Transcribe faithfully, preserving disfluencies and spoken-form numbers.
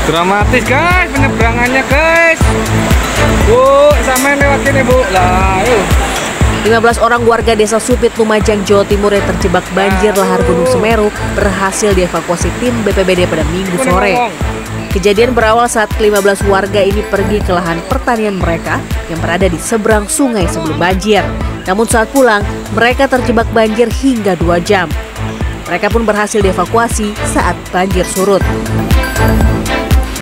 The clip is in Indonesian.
Dramatis guys penyeberangannya guys. Bu, sampai lewat sini bu. Lah, yuk. lima belas orang warga desa Supit, Lumajang, Jawa Timur yang terjebak banjir lahar Gunung Semeru berhasil dievakuasi tim B P B D pada Minggu sore. Kejadian berawal saat kelima belas warga ini pergi ke lahan pertanian mereka yang berada di seberang sungai sebelum banjir. Namun saat pulang, mereka terjebak banjir hingga dua jam. Mereka pun berhasil dievakuasi saat banjir surut.